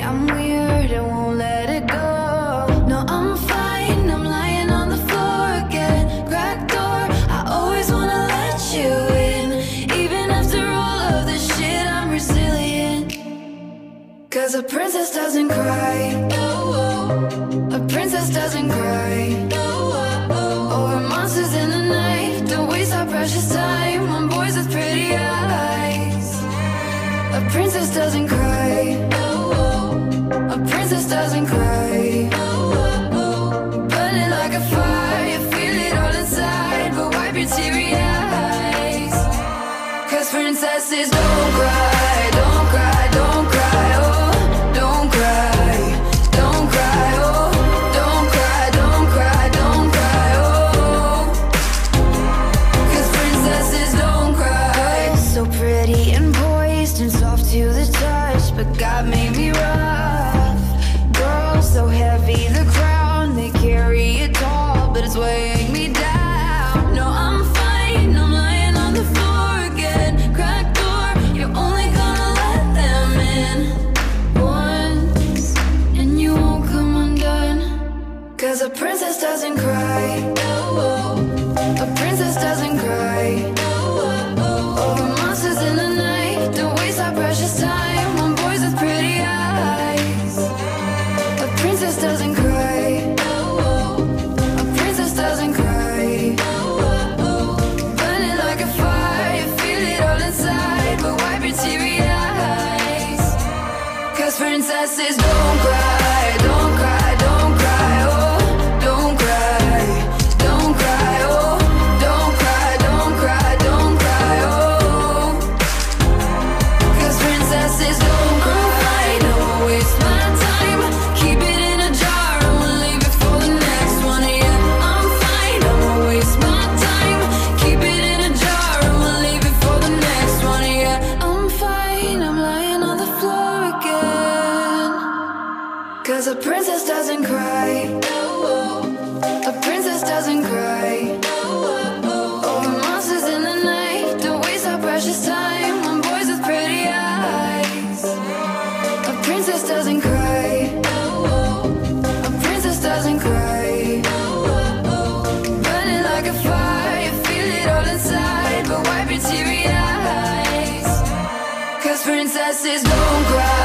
I'm weird, I won't let it go. No, I'm fine, I'm lying on the floor again. Cracked door, I always wanna let you in. Even after all of this shit, I'm resilient. Cause a princess doesn't cry. A princess doesn't cry. Over monsters in the night, don't waste our precious time on boys with pretty eyes. A princess doesn't cry. A princess doesn't cry. Burning like a fire, you feel it all inside, but wipe your teary eyes. Cause princesses don't cry, don't cry, don't cry, oh, don't cry, don't cry, oh, don't cry, don't cry, don't cry, oh. Cause princesses don't cry. So pretty and poised and soft to the touch, but God made me rough. Girls so heavy, the crown they carry it tall, but it's weighing me down. No, I'm fine, I'm lying on the floor again. Cracked door, you're only gonna let them in once, and you won't come undone. Cause a princess doesn't cry. A princess doesn't cry. Over monsters in the night, don't waste our precious time on boys with pretty eyes. A princess doesn't cry. A princess doesn't cry. Burning like a fire, you feel it all inside, but wipe your teary eyes. Cause princesses don't cry, don't cry, don't cry, oh, don't cry, don't cry, oh, don't cry, don't cry, don't cry, oh. Cause princesses don't cry, don't waste my time. Keep it in a jar, I'ma leave it for the next one. Yeah, I'm fine, I'ma waste my time. Keep it in a jar, I'ma leave it for the next one. Yeah, I'm fine, I'm lying on the floor again. Cause a princess doesn't cry. A princess doesn't cry. Over monsters in the night, don't waste our precious time on boys with pretty eyes. A princess doesn't cry. A princess doesn't cry. Burning like a fire, you feel it all inside, but wipe your teary eyes. Cause princesses don't cry.